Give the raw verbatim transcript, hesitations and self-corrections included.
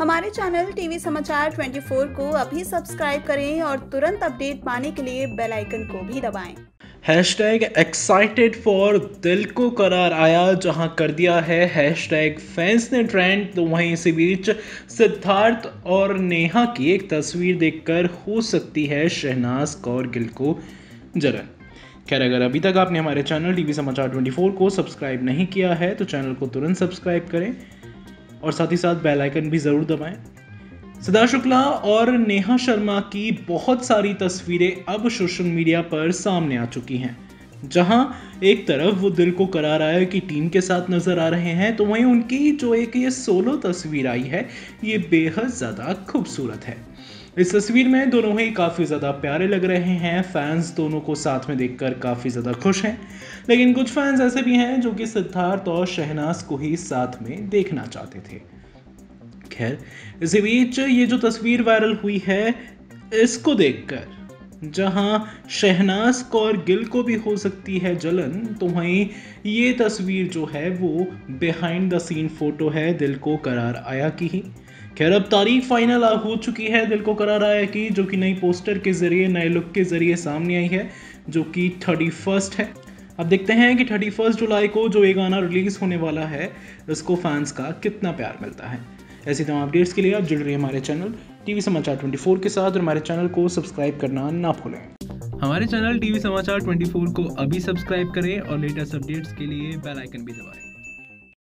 हमारे channel TV समाचार चौबीस को अभी सब्सक्राइब करें और तुरंत अपडेट पाने के लिए बेल आइकन को भी दबाएं। हैशटैग एक्साइटेड फॉर दिल को करार आया जहां कर दिया है हैशटैग फैंस ने ट्रेंड। तो वहीं इसी बीच सिद्धार्थ और नेहा की एक तस्वीर देखकर हो सकती है शहनाज कौर गिल को जलन। खैर, अगर अभी तक आपने हमारे चैनल टीवी समाचार चौबीस को सब्सक्राइब नहीं किया है तो चैनल को तुरंत सब्सक्राइब करें और साथ ही साथ बेल आइकन भी ज़रूर दबाएं। सिद्धार्थ शुक्ला और नेहा शर्मा की बहुत सारी तस्वीरें अब सोशल मीडिया पर सामने आ चुकी हैं, जहां एक तरफ वो दिल को करार आया कि टीम के साथ नजर आ रहे हैं, तो वहीं उनकी जो एक ये सोलो तस्वीर आई है ये बेहद ज़्यादा खूबसूरत है। इस तस्वीर में दोनों ही काफ़ी ज़्यादा प्यारे लग रहे हैं। फैंस दोनों को साथ में देखकर काफ़ी ज़्यादा खुश हैं, लेकिन कुछ फैंस ऐसे भी हैं जो कि सिद्धार्थ और शहनाज को ही साथ में देखना चाहते थे। खैर, इसी बीच ये जो तस्वीर वायरल हुई है इसको देखकर जहां शहनाज कौर गिल को भी हो सकती है जलन, तो वहीं ये तस्वीर जो है वो बिहाइंड द सीन फोटो है दिल को करार आया की ही। खैर, अब तारीख फाइनल हो चुकी है दिल को करार आया की, जो कि नई पोस्टर के जरिए नए लुक के जरिए सामने आई है, जो कि थर्टी फर्स्ट है। अब देखते हैं कि थर्टी फर्स्ट जुलाई को जो ये गाना रिलीज होने वाला है इसको फैंस का कितना प्यार मिलता है। ऐसी तमाम अपडेट्स के लिए आप जुड़ रहे हैं हमारे चैनल टीवी समाचार चौबीस के साथ और हमारे चैनल को सब्सक्राइब करना ना भूलें। हमारे चैनल टीवी समाचार चौबीस को अभी सब्सक्राइब करें और लेटेस्ट अपडेट्स के लिए बेल आइकन भी दबाएं।